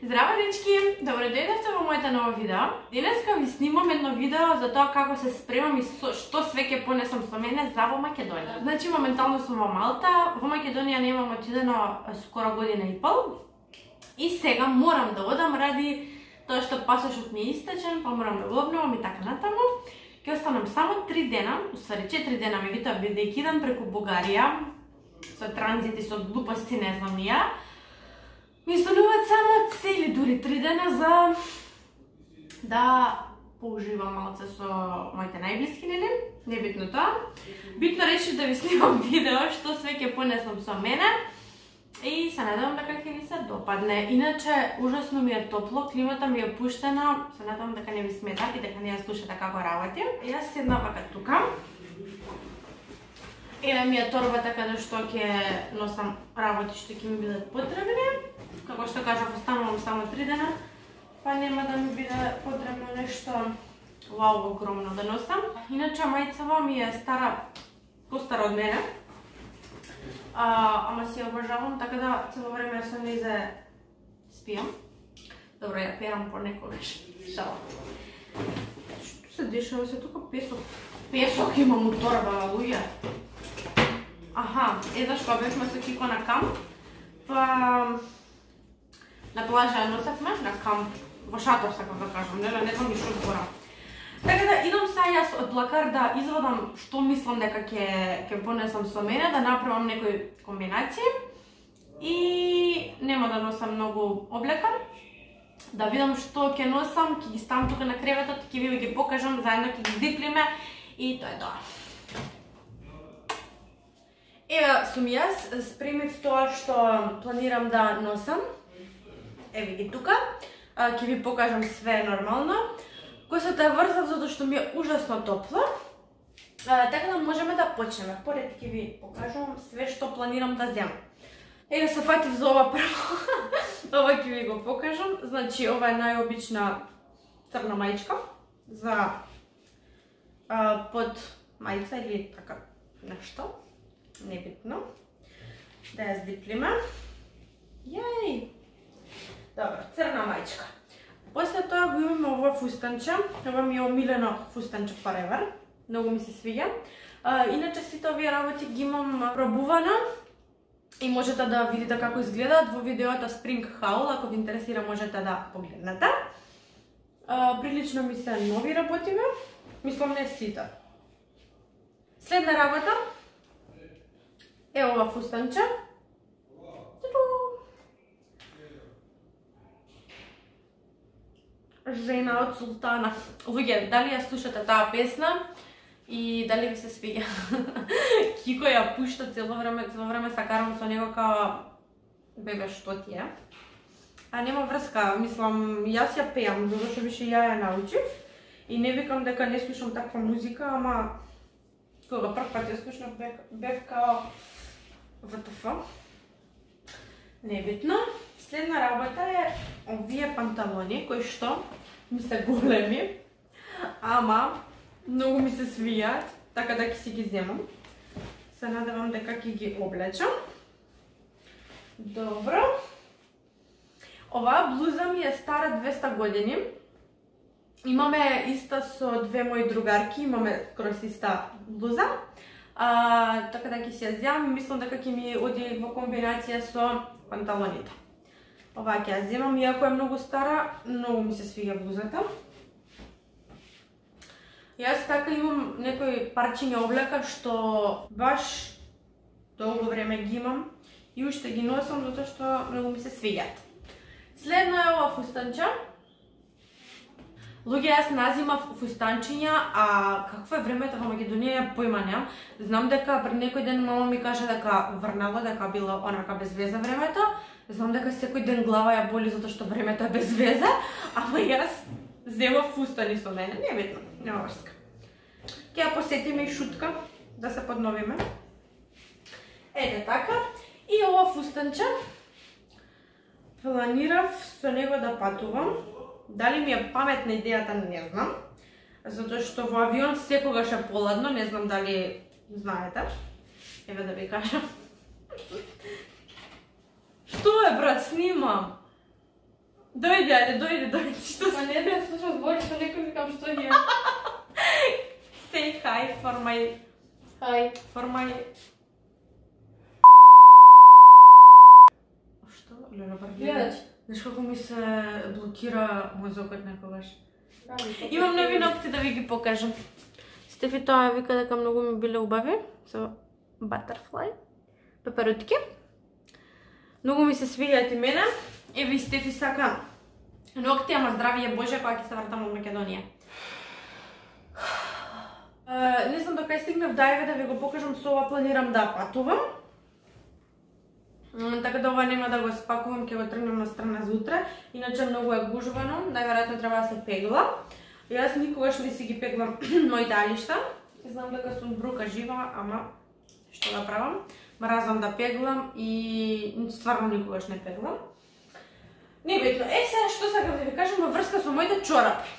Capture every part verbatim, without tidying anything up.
Здраво, дечки! Добро дојдовте во моето ново видео. Денеска ви снимам едно видео за тоа како се спремам и што све ќе понесам со мене за во Македонија. Значи, моментално сум во Малта, во Македонија немам отидено скоро година и пол. И сега морам да одам ради тоа што пасошот ми е истечен, па морам да го обновам и така натаму. Ќе останам само три дена, уствари четири дена ми витоа, бидејќи идам преку Бугарија, со транзит и со глупости, не знам ни ја. Ми остануваат само цели дури три дена за да поуживам малце со моите најблиски, нели? Небитно тоа. Битно решив да ви снимам видео што све ќе понесам со мене и се надевам дека ќе ви се допадне. Иначе ужасно ми е топло, климата ми е пуштена, се надевам дека не ви смета и дека не ја слушате како работи. Јас седнав вака тука. Еве ми е торбата каде што ќе носам работи што ќе ми бидат потребни. Како што кажав, останувам само три дена, па нема да ми биде потребно нешто вау огромно да носам. Иначе мајцава ми е стара, постара од мене, а, ама си ја обожавам, така да цело време со нејзе спијам. Добро, ја перам понекогаш. Шала. Што се дешава се тука? Песок. Песок имам у торба, луѓе. Аха, еднаш кога бевме со Кико на камп, па на плажа носевме, на камп, во шатор сакам да кажам, не, не знам ни што збора. Така да идам сега јас од плакар да извадам што мислам дека ќе ќе понесам со мене, да направам некои комбинации и нема да носам многу облека. Да видам што ќе носам, ќе ги ставам тука на креветот, ќе ви ги покажам, заедно ќе ги диплиме и тоа е тоа. Еве сум јас, спремив тоа што планирам да носам. Еве ги тука, ќе ви покажам све нормално. Косата ја врзав затоа што ми е ужасно топло. Така да можеме да почнеме. Поред ќе ви покажам све што планирам да земам. Еве се фатив за ова прво. Ова ќе ви го покажам. Значи ова е најобична црна мајчка за а, под мајца или така нешто. Небитно. Да ја здиплиме. Јеј! Добро, црна мајчка. После тоа го имаме ова фустанче. Ова ми е омилено фустанче forever. Многу ми се свиѓа. Иначе сите овие работи ги имам пробувано и можете да видите како изгледаат во видеото Spring Haul. Ако ви интересира можете да погледнете. Прилично ми се нови работиме. Мислам не сите. Следна работа е ова фустанче. Жена од султана. Луѓе, дали ја слушате таа песна и дали ви се свиѓа? Кико ја пушта цело време, цело време се карам со него као бебе што ти е. А нема врска, мислам, јас ја пеам, затоа што више ја ја научив и не викам дека не слушам таква музика, ама кога прв пат ја слушнав бев, бев као вэ те еф. Небитно. Следна работа е овие панталони, кои што ми се големи, ама многу ми се свијат, така да ќе си ги земам. Се надевам дека ќе ги облечам. Добро. Оваа блуза ми е стара двеста години. Имаме иста со две мои другарки, имаме скрос иста блуза. А, така да ќе си ја земам и мислам дека ќе ми оди во комбинација со панталоните. Ова ќе ја земам, иако е многу стара, многу ми се свиѓа блузата. Јас така имам некои парчиња облека што баш долго време ги имам и уште ги носам затоа што многу ми се свиѓаат. Следно е ова фустанче. Луѓе, јас назимав фустанчиња, а какво е времето во Македонија појма немам. Знам дека пред некој ден мама ми кажа дека врнало, дека било онака без веза времето. Знам дека секој ден глава ја боли затоа што времето е без веза, ама јас земав фустани со мене, не е битно, нема врска. Ќе ја посетиме и шутка, да се подновиме. Ете така, и ова фустанче планирав со него да патувам. Дали ми е паметна идејата, не знам, затоа што во авион секогаш е поладно, не знам дали знаете. Еве да ви кажам. Што е, брат, снимам? Дојди, ајде, дојди, дојди, што Па не да слушам збори што некој викам што е. Say hi for my... Hi. For my... Што? Леле, барбира. Гледач. Знаеш како ми се блокира мозокот некогаш. Имам нови ногти да ви ги покажам. Стефи тоа вика дека многу ми биле убави. So, butterfly. Пеперутки. Многу ми се свиѓаат и мене. Еви Стефи сака ногти, ама здравие Боже, кога ќе се вратам во Македонија. Uh, не знам до кај стигнав да еве да ви го покажам, со ова планирам да патувам. Mm, така да ова нема да го спакувам, ќе го тргнам на страна за утре. Иначе многу е гужвано, најверојатно треба да се пегла. Јас никогаш не си ги пеглам моите алишта. Знам дека сум брука жива, ама што да правам? Мразам да пеглам и стварно никогаш не пеглам. Небитно. Е, сега што сакам да ви кажам во врска со моите чорапи.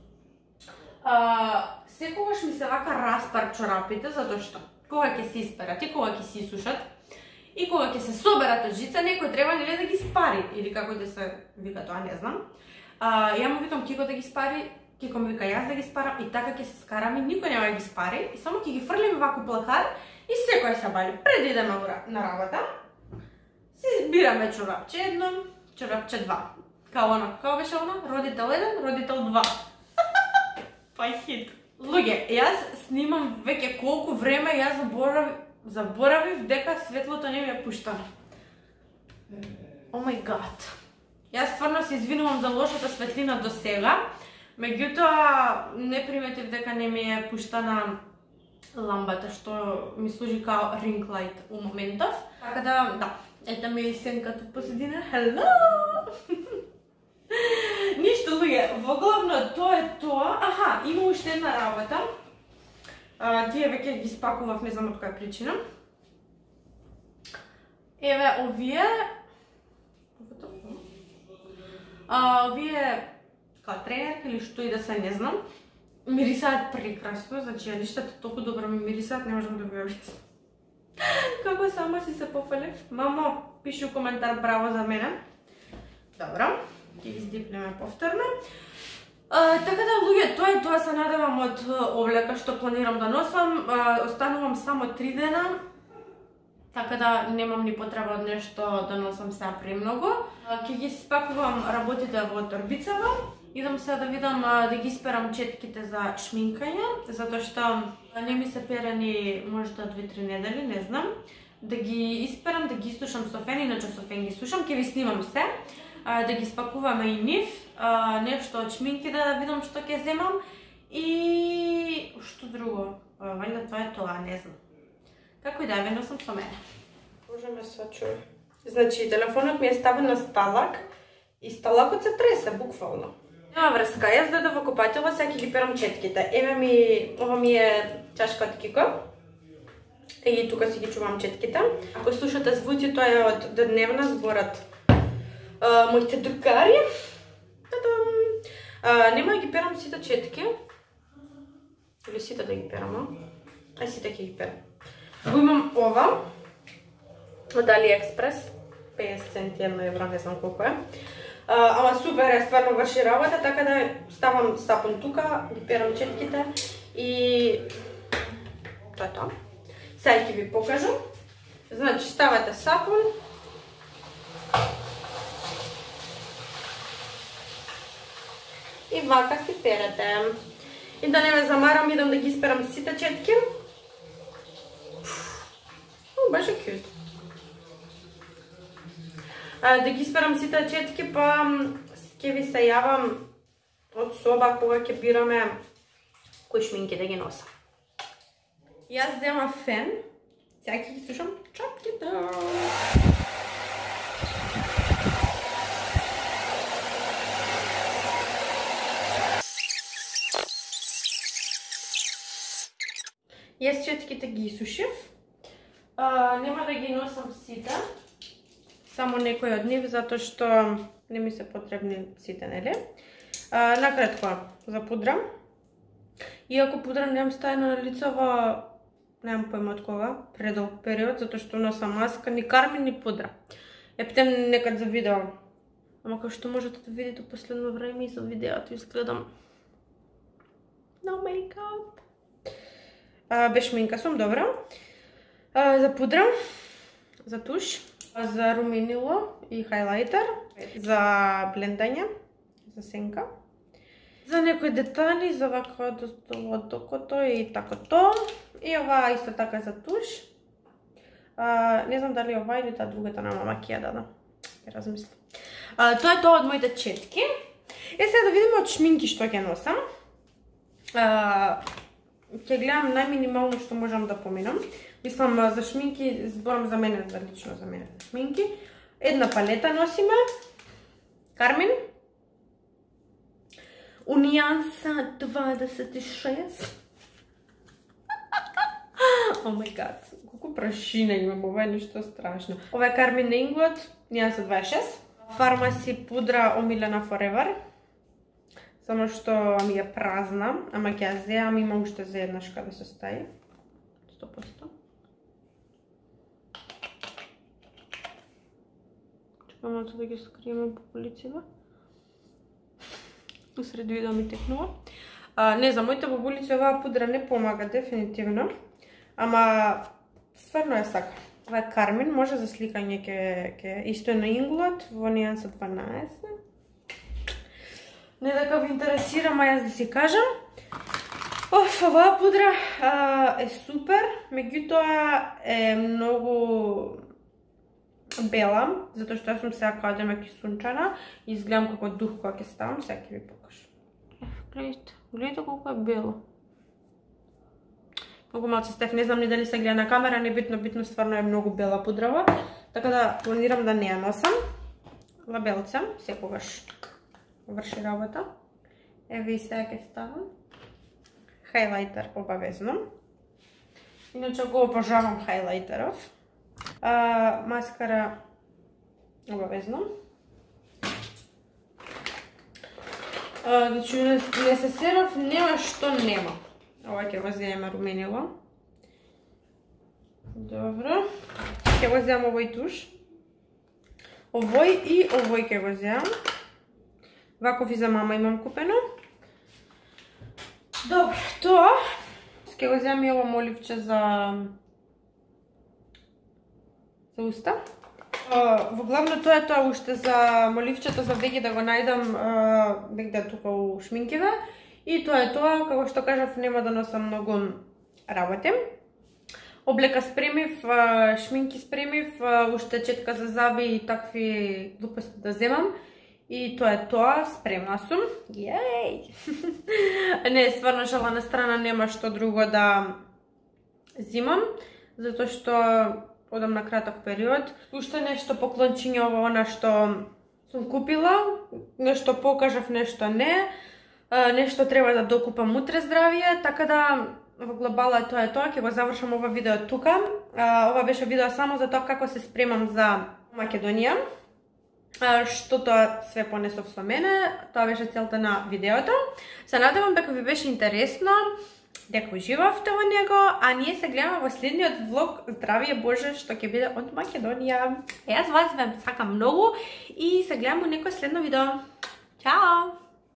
А, секогаш ми се вака распар чорапите, затоа што кога ќе се исперат и кога ќе се исушат и кога ќе се соберат од жица, некој треба нели да ги спари, или како да се вика тоа, не знам. А, ја му викам Кико да ги спари, Кико ми вика јас да ги спарам и така ќе се скараме, никој нема да ги спари и само ќе ги фрлиме ваку плакар и секој се бали. Пред да идеме на работа, си избираме чорапче едно, чорапче два. Као она, како беше она? Родител еден, родител два. Па хит. Луѓе, јас снимам веќе колку време, јас заборавив, заборавив дека светлото не ми е пуштано. О мај гад. Јас стварно се извинувам за лошата светлина до сега, меѓутоа не приметив дека не ми е пуштана ламбата, што ми служи као ring light у моментов. Така да, да, ета ми е сенката посредина. Hello! Ништо, луѓе, во главно тоа е тоа. Аха, има уште една работа. А, тие веќе ги спакував, не знам од која причина. Еве, овие... А, овие... као тренерки или што и да се, не знам. Мирисаат прекрасно, значи алиштата толку добро ми мирисаат, не можам да ви објаснам. Како само си се пофалив. Мамо, пиши у коментар браво за мене. Добро. Ќе ги здипнеме повторно. А, така да, луѓе, тоа е тоа, се надевам од облека што планирам да носам. А, останувам само три дена, така да немам ни потреба од нешто да носам сега премногу. Ќе ги спакувам работите во торбицава. Идам сега да видам да ги исперам четките за шминкање, затоа што не ми се перени можда две-три недели, не знам. Да ги исперам, да ги сушам со фен, иначе со фен ги сушам, ќе ви снимам се. Да ги спакуваме и нив, нешто од шминки да видам што ќе земам и што друго, вајда тоа е тоа, не знам. Како и да е, носам со мене. Боже ме сочуј. Значи, телефонот ми е ставен на сталак и сталакот се тресе, буквално. Нема врска, јас додев во купатило, сега ќе ги перам четките. Еве ми, ова ми е чашка од Кико. И тука си ги чувам четките. Ако слушате звуци, тоа е од дневна зборат Uh, моите другари. Uh, нема да ги перам сите четки. Или сите да ги перам, а? Ај сите ќе ги перам. Го имам ова од AliExpress. песет центи, едно евро, не знам колку е. Uh, ама супер е, стварно врши работа, така да ставам сапун тука, ги перам четките и тоа е тоа. Сега ќе ви покажам. Значи, ставате сапун. И вака си перете. И да не ме замарам, идам да ги исперам сите четки. О, беше кют. Да ги исперам сите четки, па ќе ви се јавам од соба кога ќе бираме кои шминки да ги носам. Јас земам фен, сега ќе ги сушам чапките. Јас четките ги исушив. А, нема да ги носам сите. Само некои од нив, затоа што не ми се потребни сите, нели? А, накратко, за пудра. Иако пудра немам стајано на лицо во, немам појма од кога, предолг период, затоа што носам маска, ни кармин, ни пудра. Ептем некад за видео Ама како што можете да видите у последно време и за видеото изгледам no makeup. А, без шминка сум, добро. А, за пудра, за туш, за руменило и хайлайтер, за блендање, за сенка. За некои детали, за вака од окото и тако то. И ова исто така за туш. А, не знам дали ова или таа другата на мама ќе ја дада. Ќе размислам. А, тоа е тоа од моите четки. Е, сега да видиме од шминки што ќе носам. А, ќе гледам најминимално што можам да поминам. Мислам, за шминки, зборам за мене, за лично за мене шминки. Една палета носиме. Кармен. Унијанса дваесет и шест. О мај гад, колку прашина имам, ова е нешто страшно. Ова е Кармен Инглот, Унијанса дваесет и шест. Фармаси пудра омилена Forever. Само што ми е празна, ама ќе ја зеам, има уште за еднаш каде се стаи. сто проценти. Чекам малку да ги скриеме по полицива. Усред видео ми текнува. А, не знам, моите бабулици оваа пудра не помага дефинитивно. Ама стварно е сака. Ова е Кармен, може за сликање ке, ке исто е на Инглот, во Унијанса дванаесет. Не дека ви интересира, ма јас да си кажам. Оф, оваа пудра а, е супер, меѓутоа е многу бела, затоа што јас сум сега као демек сунчана и изгледам како дух кога ќе ставам, сега ќе ви покажам. Гледайте, гледайте колку е бело. Многу малце стеф, не знам ни дали се гледа на камера, не битно, битно стварно е многу бела пудрава, така да планирам да не ја носам. Лабелца, секогаш врши работа. Еве и сега ќе ставам. Хайлайтер обавезно. Иначе го обожавам хайлайтеров. А, маскара обавезно. А, значи, несесеров нема што нема. Ова ќе го земеме руменило. Добро. Ќе го земам овој туш. Овој и овој ќе го земам. Ваков и за мама имам купено. Добро, тоа. Ќе го земам и ово моливче за за уста. Во главно тоа е тоа уште за моливчето за веќе да го најдам негде тука у шминкиве. И тоа е тоа, како што кажав, нема да носам многу работи. Облека спремив, шминки спремив, уште четка за заби и такви глупости да земам. И тоа е тоа, спремна сум. Јеј! Не, стварно шала на страна, нема што друго да зимам, затоа што одам на краток период. Уште нешто поклончиње ова она што сум купила, нешто покажав, нешто не. Нешто треба да докупам утре здравие, така да во глобала тоа е тоа, ќе го завршам ова видео тука. Ова беше видео само за тоа како се спремам за Македонија. Што тоа све понесов со мене, тоа беше целта на видеото. Се надевам дека ви беше интересно, дека уживавте во него, а ние се гледаме во следниот влог Здравие Боже, што ќе биде од Македонија. Јас вас ве сакам многу и се гледаме во некој следно видео. Чао!